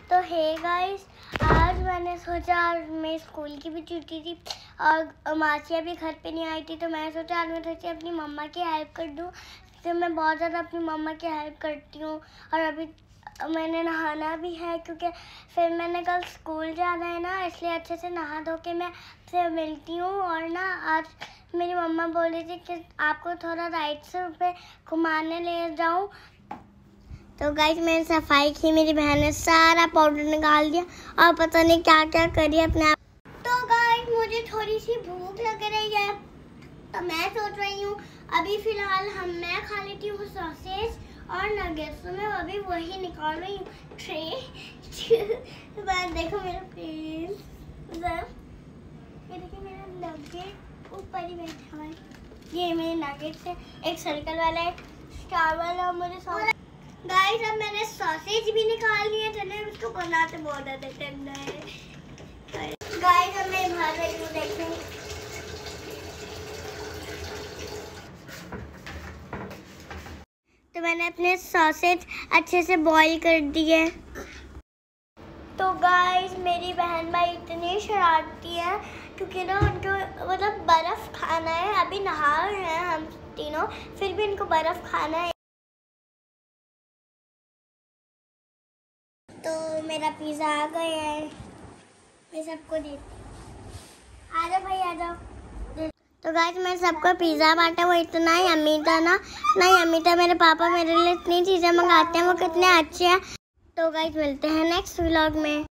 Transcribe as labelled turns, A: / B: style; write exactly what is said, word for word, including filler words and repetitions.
A: तो hey guys, आज मैंने सोचा, मैं स्कूल की भी छुट्टी थी और मासिया भी घर पे नहीं आई थी, तो मैंने सोचा आज मैं थोड़ी अपनी मम्मा की हेल्प कर दूँ। तो मैं बहुत ज़्यादा अपनी मम्मा की हेल्प करती हूँ। और अभी मैंने नहाना भी है क्योंकि फिर मैंने कल स्कूल जाना है ना, इसलिए अच्छे से नहा धो के मैं से मिलती हूँ। और ना आज मेरी मम्मा बोल रही थी कि आपको थोड़ा राइट से पे घुमाने ले जाऊँ। तो गाइस मैंने सफाई की, मेरी बहन ने सारा पाउडर निकाल दिया और पता नहीं क्या क्या करी अपने आप। तो गाइस मुझे थोड़ी सी भूख लग रही है, तो मैं सोच रही हूँ अभी फिलहाल हम मैं खा लेती हूँ सॉसेज और नगेट्स। तो मैं अभी वही निकाल रही हूँ ट्रे। देखो मेरा प्लीज, ये देखिए मेरा नगेट ऊपर ही बैठा है। ये मेरे नगेट्स है, एक सर्कल वाला है, स्टार वाला। और मुझे गाइस अब मैंने सॉसेज भी निकाल लिया, चलिए उसको बनाते बहुत ज़्यादा ठंडा है। गाइस अब मैं भर रही हूँ, देखें। तो मैंने अपने सॉसेज अच्छे से बॉईल कर दिए। तो गाइस मेरी बहन भाई इतनी शरारती है क्योंकि ना उनको मतलब बर्फ़ खाना है। अभी नहा रहे हैं हम तीनों, फिर भी इनको बर्फ़ खाना है। तो मेरा पिज़्ज़ा आ गया है, मैं सबको दे। आ जाओ भाई आ जाओ। तो गाइस मैं सबको पिज़्ज़ा बांटा, वो इतना यम्मी था ना, ना यम्मी था। मेरे पापा मेरे लिए इतनी चीज़ें मंगाते हैं, वो कितने अच्छे हैं। तो गाइस मिलते हैं नेक्स्ट व्लॉग में।